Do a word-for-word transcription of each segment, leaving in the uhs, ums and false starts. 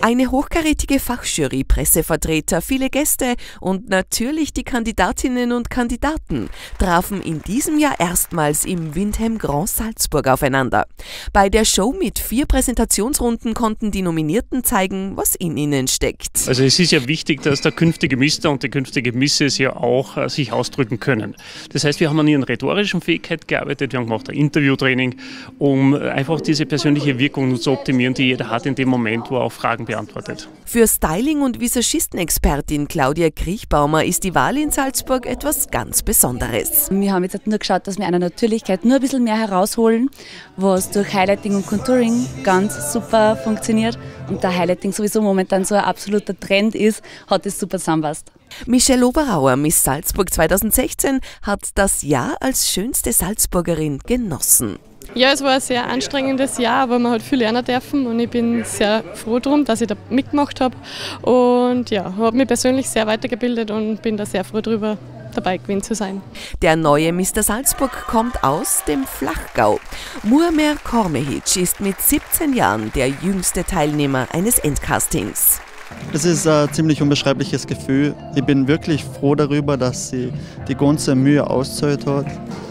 Eine hochkarätige Fachjury, Pressevertreter, viele Gäste und natürlich die Kandidatinnen und Kandidaten trafen in diesem Jahr erstmals im Windham Grand Salzburg aufeinander. Bei der Show mit vier Präsentationsrunden konnten die Nominierten zeigen, was in ihnen steckt. Also es ist ja wichtig, dass der künftige Mister und die künftige Misses ja auch äh, sich ausdrücken können. Das heißt, wir haben an ihren rhetorischen Fähigkeiten gearbeitet, wir haben gemacht ein Interviewtraining, um einfach diese persönliche Wirkung zu optimieren, die jeder hat in dem Moment, wo er auch Fragen beantwortet. Für Styling- und Visagistenexpertin Claudia Kriechbaumer ist die Wahl in Salzburg etwas ganz Besonderes. Wir haben jetzt nur geschaut, dass wir eine Natürlichkeit nur ein bisschen mehr herausholen, was durch Highlighting und Contouring ganz super funktioniert. Und da Highlighting sowieso momentan so ein absoluter Trend ist, hat es super zusammenpasst. Michelle Oberauer, Miss Salzburg zweitausendsechzehn, hat das Jahr als schönste Salzburgerin genossen. Ja, es war ein sehr anstrengendes Jahr, aber man hat viel lernen dürfen und ich bin sehr froh darum, dass ich da mitgemacht habe und ja, habe mich persönlich sehr weitergebildet und bin da sehr froh darüber, dabei gewesen zu sein. Der neue Mister Salzburg kommt aus dem Flachgau. Muammer Kormehic ist mit siebzehn Jahren der jüngste Teilnehmer eines Endcastings. Es ist ein ziemlich unbeschreibliches Gefühl. Ich bin wirklich froh darüber, dass sie die ganze Mühe ausgezahlt hat.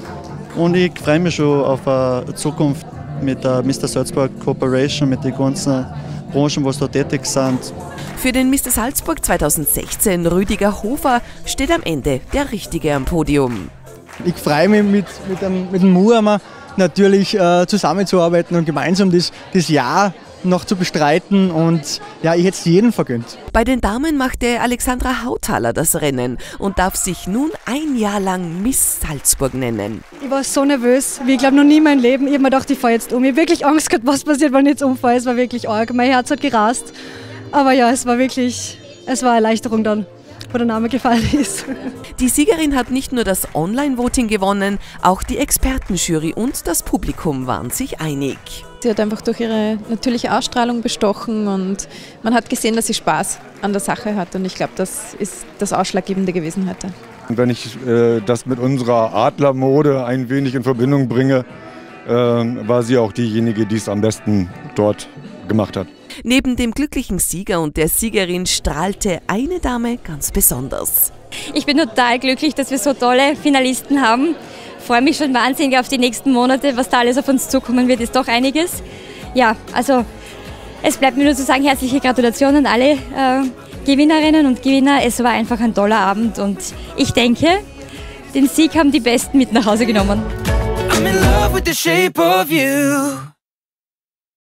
Und ich freue mich schon auf eine Zukunft mit der Mister Salzburg Corporation, mit den ganzen Branchen, die da tätig sind. Für den Mister Salzburg zweitausendsechzehn Rüdiger Hofer steht am Ende der Richtige am Podium. Ich freue mich mit, mit dem, mit dem Muammer natürlich äh, zusammenzuarbeiten und gemeinsam das, das Jahr noch zu bestreiten und ja, ich hätte es jedem vergönnt. Bei den Damen machte Alexandra Hauthaler das Rennen und darf sich nun ein Jahr lang Miss Salzburg nennen. Ich war so nervös, wie ich glaube noch nie in meinem Leben. Ich habe mir gedacht, ich fahre jetzt um. Ich habe wirklich Angst gehabt, was passiert, wenn ich jetzt umfahre. Es war wirklich arg. Mein Herz hat gerast. Aber ja, es war wirklich, es war eine Erleichterung dann, wo der Name gefallen ist. Die Siegerin hat nicht nur das Online-Voting gewonnen, auch die Expertenjury und das Publikum waren sich einig. Sie hat einfach durch ihre natürliche Ausstrahlung bestochen und man hat gesehen, dass sie Spaß an der Sache hat und ich glaube, das ist das Ausschlaggebende gewesen heute. Und wenn ich äh, das mit unserer Adlermode ein wenig in Verbindung bringe, äh, war sie auch diejenige, die es am besten dort gemacht hat. Neben dem glücklichen Sieger und der Siegerin strahlte eine Dame ganz besonders. Ich bin total glücklich, dass wir so tolle Finalisten haben. Ich freue mich schon wahnsinnig auf die nächsten Monate, was da alles auf uns zukommen wird, ist doch einiges. Ja, also es bleibt mir nur zu sagen, herzliche Gratulation an alle äh, Gewinnerinnen und Gewinner. Es war einfach ein toller Abend und ich denke, den Sieg haben die Besten mit nach Hause genommen. I'm in love with the shape of you.